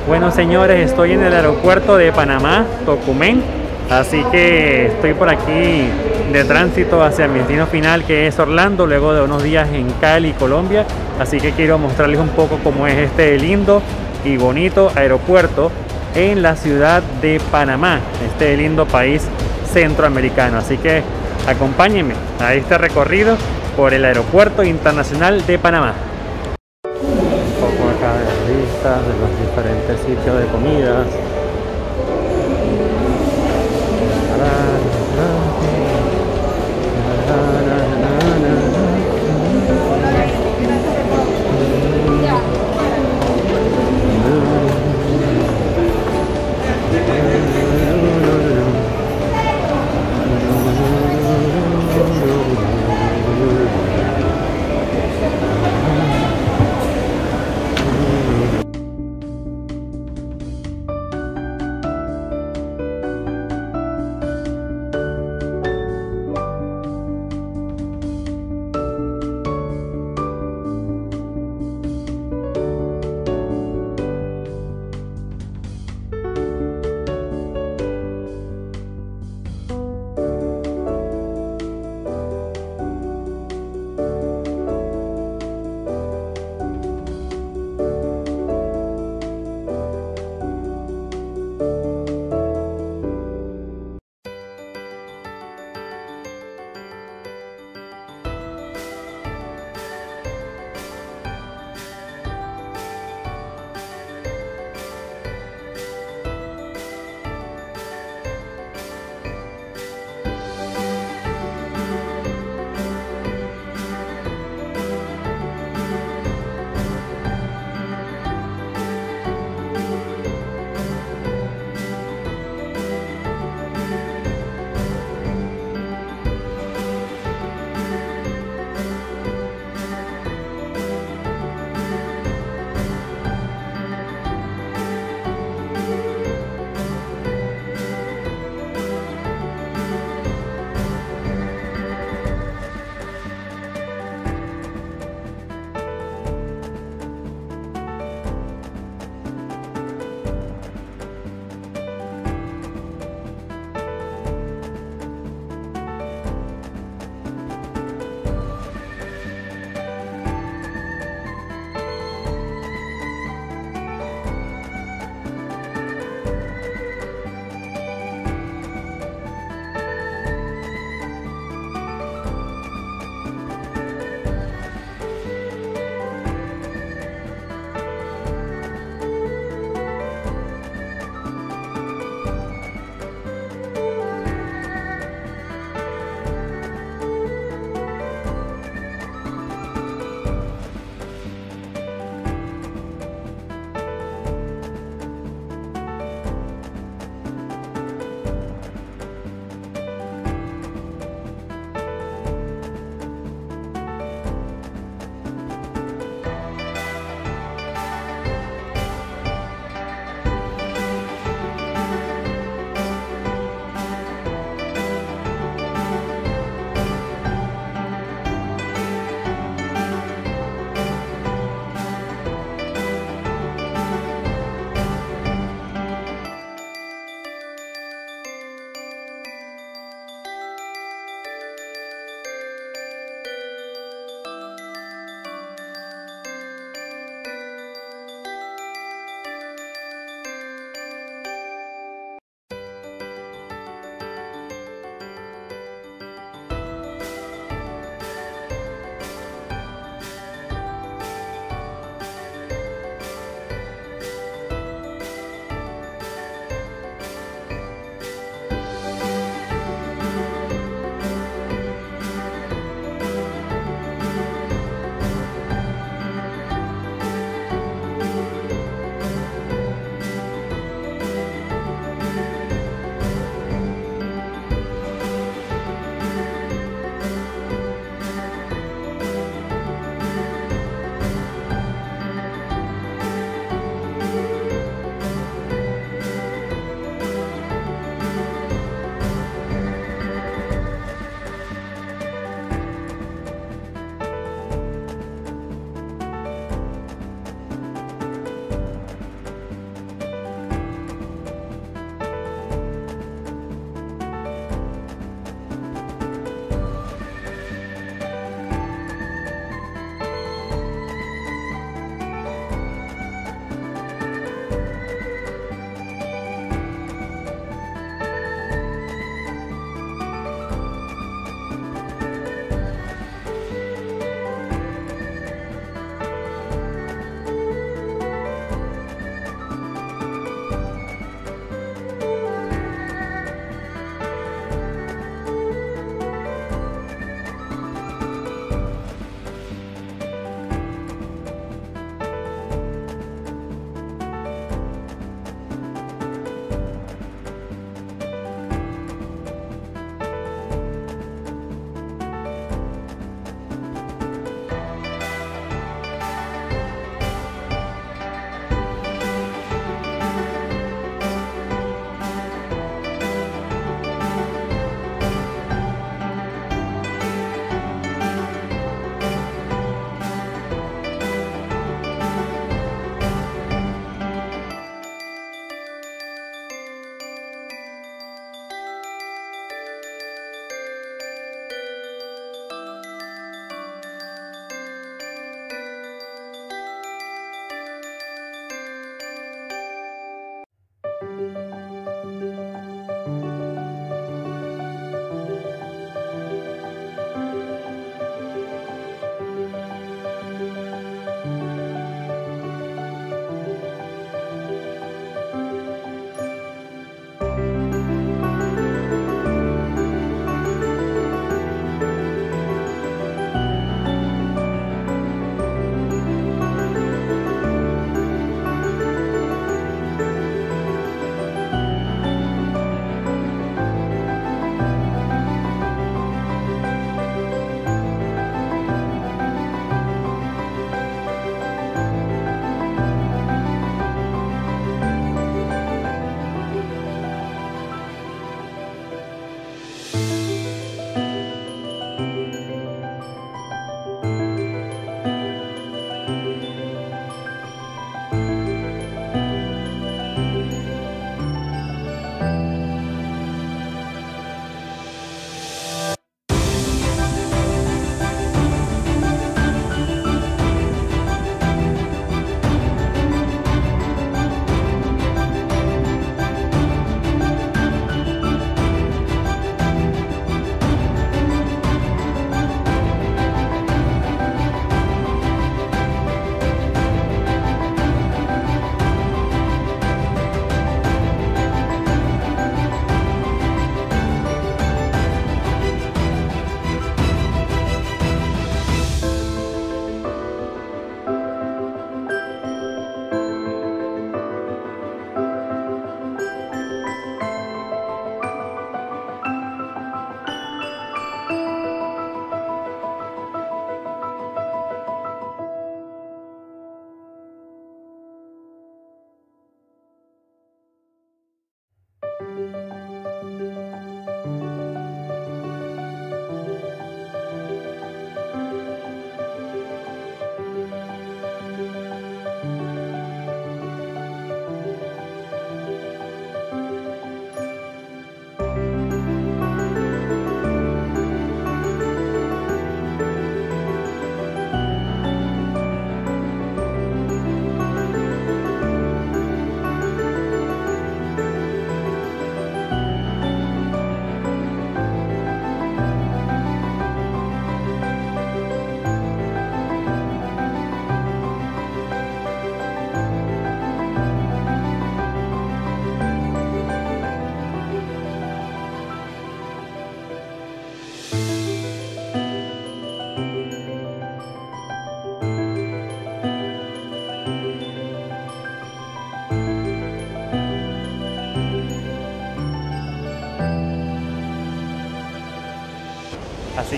Bueno, señores, estoy en el aeropuerto de Panamá, Tocumen, así que estoy por aquí de tránsito hacia mi destino final, que es Orlando, luego de unos días en Cali, Colombia. Así que quiero mostrarles un poco cómo es este lindo y bonito aeropuerto en la ciudad de Panamá, este lindo país centroamericano. Así que acompáñenme a este recorrido por el Aeropuerto Internacional de Panamá. Un poco acá de las vistas de los diferentes sitios de comidas.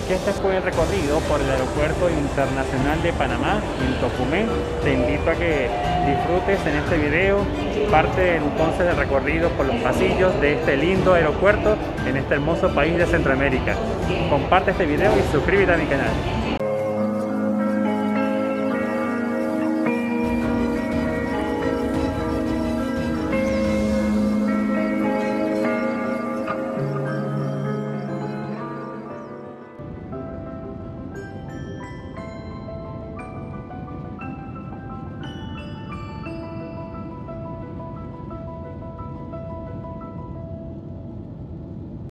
que este fue el recorrido por el Aeropuerto Internacional de Panamá en Tocumen. Te invito a que disfrutes en este video parte entonces del recorrido por los pasillos de este lindo aeropuerto en este hermoso país de Centroamérica. Comparte este video y suscríbete a mi canal.